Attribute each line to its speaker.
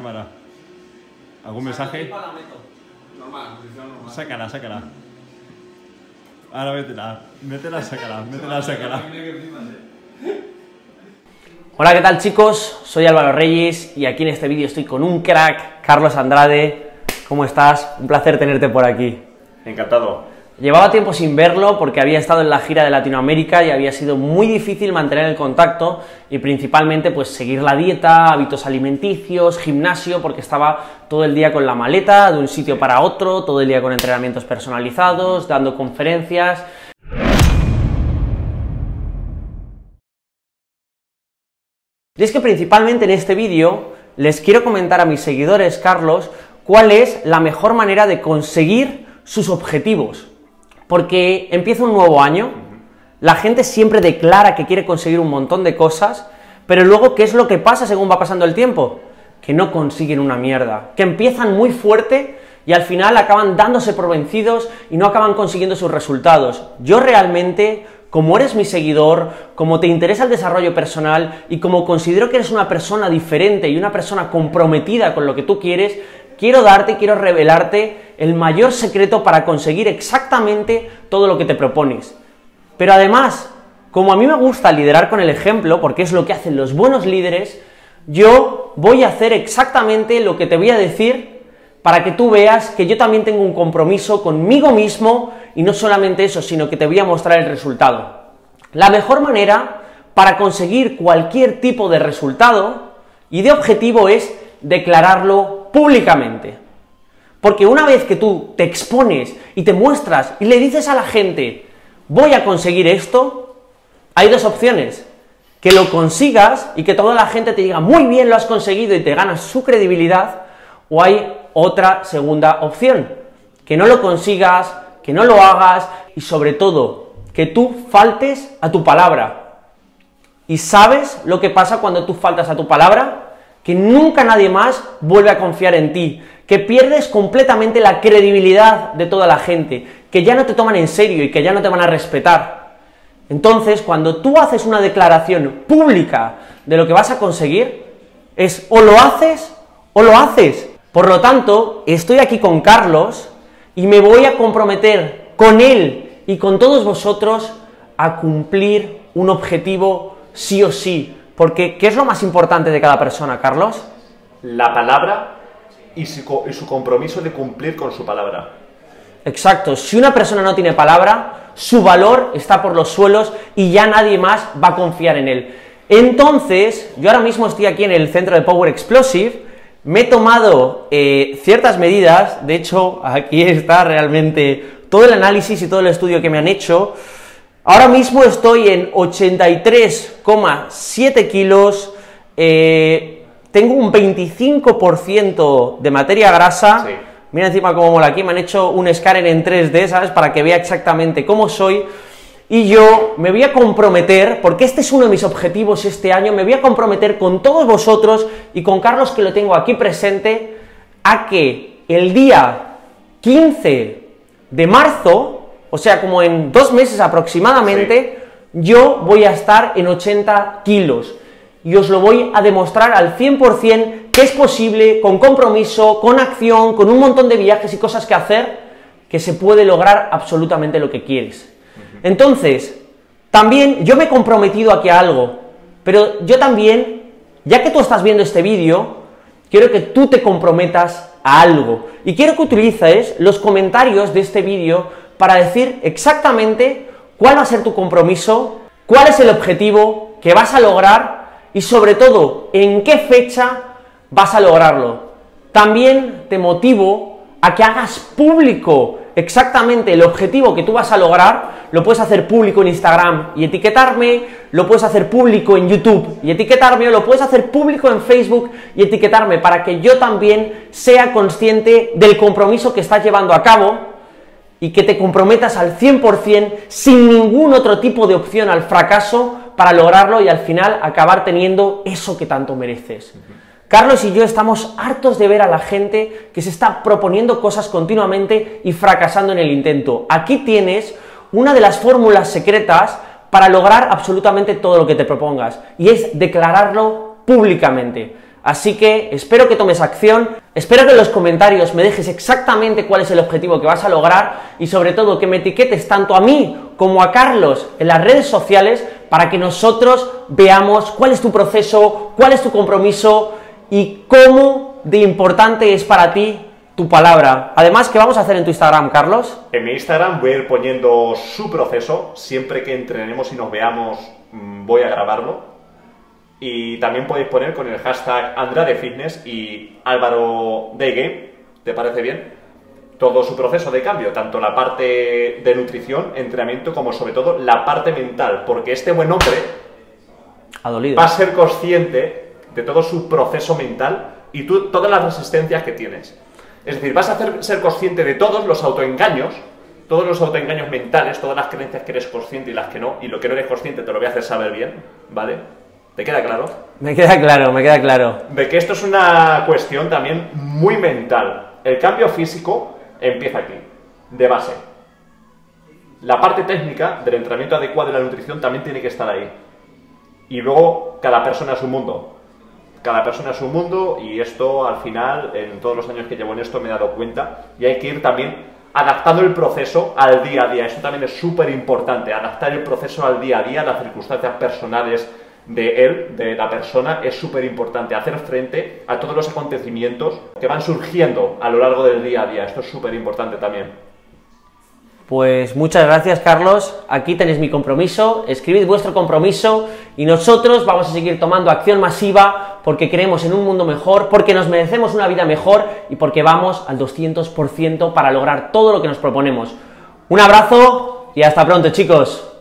Speaker 1: cámara. ¿Algún mensaje?
Speaker 2: Normal, normal.
Speaker 1: Sácala. Ahora métela, sácala.
Speaker 3: Hola, ¿qué tal, chicos? Soy Álvaro Reyes y aquí en este vídeo estoy con un crack, Carlos Andrade. ¿Cómo estás? Un placer tenerte por aquí.
Speaker 1: Encantado.
Speaker 3: Llevaba tiempo sin verlo porque había estado en la gira de Latinoamérica y había sido muy difícil mantener el contacto y principalmente pues seguir la dieta, hábitos alimenticios, gimnasio, porque estaba todo el día con la maleta de un sitio para otro, todo el día con entrenamientos personalizados, dando conferencias. Y es que principalmente en este vídeo les quiero comentar a mis seguidores, Carlos, cuál es la mejor manera de conseguir sus objetivos. Porque empieza un nuevo año, la gente siempre declara que quiere conseguir un montón de cosas, pero luego, ¿qué es lo que pasa según va pasando el tiempo? Que no consiguen una mierda, que empiezan muy fuerte y al final acaban dándose por vencidos y no acaban consiguiendo sus resultados. Yo realmente, como eres mi seguidor, como te interesa el desarrollo personal y como considero que eres una persona diferente y una persona comprometida con lo que tú quieres, quiero revelarte el mayor secreto para conseguir exactamente todo lo que te propones. Pero además, como a mí me gusta liderar con el ejemplo, porque es lo que hacen los buenos líderes, yo voy a hacer exactamente lo que te voy a decir para que tú veas que yo también tengo un compromiso conmigo mismo y no solamente eso, sino que te voy a mostrar el resultado. La mejor manera para conseguir cualquier tipo de resultado y de objetivo es declararlo públicamente. Porque una vez que tú te expones y te muestras y le dices a la gente, voy a conseguir esto, hay dos opciones: que lo consigas y que toda la gente te diga, muy bien, lo has conseguido, y te ganas su credibilidad, o hay otra segunda opción, que no lo consigas, que no lo hagas y sobre todo, que tú faltes a tu palabra. ¿Y sabes lo que pasa cuando tú faltas a tu palabra? Que nunca nadie más vuelve a confiar en ti, que pierdes completamente la credibilidad de toda la gente, que ya no te toman en serio y que ya no te van a respetar. Entonces, cuando tú haces una declaración pública de lo que vas a conseguir, es o lo haces o lo haces. Por lo tanto, estoy aquí con Carlos y me voy a comprometer con él y con todos vosotros a cumplir un objetivo sí o sí. Porque, ¿qué es lo más importante de cada persona, Carlos?
Speaker 4: La palabra y su compromiso de cumplir con su palabra.
Speaker 3: Exacto. Si una persona no tiene palabra, su valor está por los suelos y ya nadie más va a confiar en él. Entonces, yo ahora mismo estoy aquí en el centro de Power Explosive, me he tomado ciertas medidas, de hecho, aquí está realmente todo el análisis y todo el estudio que me han hecho. Ahora mismo estoy en 83,7 kilos, tengo un 25% de materia grasa. Sí. Mira encima cómo mola aquí, me han hecho un escáner en 3D, ¿sabes? Para que vea exactamente cómo soy. Y yo me voy a comprometer, porque este es uno de mis objetivos este año, me voy a comprometer con todos vosotros y con Carlos, que lo tengo aquí presente, a que el día 15 de marzo, o sea, como en 2 meses aproximadamente, sí, yo voy a estar en 80 kilos. Y os lo voy a demostrar al 100% que es posible, con compromiso, con acción, con un montón de viajes y cosas que hacer, que se puede lograr absolutamente lo que quieres. Entonces, también yo me he comprometido aquí a algo, pero yo también, ya que tú estás viendo este vídeo, quiero que tú te comprometas a algo. Y quiero que utilices los comentarios de este vídeo para decir exactamente cuál va a ser tu compromiso, cuál es el objetivo que vas a lograr y sobre todo, en qué fecha vas a lograrlo. También te motivo a que hagas público exactamente el objetivo que tú vas a lograr. Lo puedes hacer público en Instagram y etiquetarme, lo puedes hacer público en YouTube y etiquetarme, o lo puedes hacer público en Facebook y etiquetarme, para que yo también sea consciente del compromiso que estás llevando a cabo y que te comprometas al 100% sin ningún otro tipo de opción al fracaso para lograrlo y al final acabar teniendo eso que tanto mereces. Carlos y yo estamos hartos de ver a la gente que se está proponiendo cosas continuamente y fracasando en el intento. Aquí tienes una de las fórmulas secretas para lograr absolutamente todo lo que te propongas, y es declararlo públicamente. Así que espero que tomes acción, espero que en los comentarios me dejes exactamente cuál es el objetivo que vas a lograr y sobre todo que me etiquetes tanto a mí como a Carlos en las redes sociales para que nosotros veamos cuál es tu proceso, cuál es tu compromiso y cómo de importante es para ti tu palabra. Además, ¿qué vamos a hacer en tu Instagram, Carlos?
Speaker 4: En mi Instagram voy a ir poniendo su proceso, siempre que entrenemos y nos veamos voy a grabarlo. Y también podéis poner con el hashtag AndradeFitness y Álvaro Daygame, ¿te parece bien? Todo su proceso de cambio, tanto la parte de nutrición, entrenamiento, como sobre todo la parte mental, porque este buen hombre
Speaker 3: Ha dolido.
Speaker 4: va a ser consciente de todo su proceso mental y todas las resistencias que tienes. Es decir, vas a ser consciente de todos los autoengaños mentales, todas las creencias que eres consciente y las que no, y lo que no eres consciente te lo voy a hacer saber bien, ¿vale? ¿Te queda claro?
Speaker 3: Me queda claro, me queda claro.
Speaker 4: De que esto es una cuestión también muy mental. El cambio físico empieza aquí, de base. La parte técnica del entrenamiento adecuado de la nutrición también tiene que estar ahí. Y luego, cada persona es un mundo. Cada persona es un mundo y esto al final, en todos los años que llevo en esto me he dado cuenta y hay que ir también adaptando el proceso al día a día. Eso también es súper importante, adaptar el proceso al día a día, las circunstancias personales de la persona, es súper importante. Hacer frente a todos los acontecimientos que van surgiendo a lo largo del día a día. Esto es súper importante también.
Speaker 3: Pues muchas gracias, Carlos. Aquí tenéis mi compromiso, escribid vuestro compromiso y nosotros vamos a seguir tomando acción masiva porque creemos en un mundo mejor, porque nos merecemos una vida mejor y porque vamos al 200% para lograr todo lo que nos proponemos. Un abrazo y hasta pronto, chicos.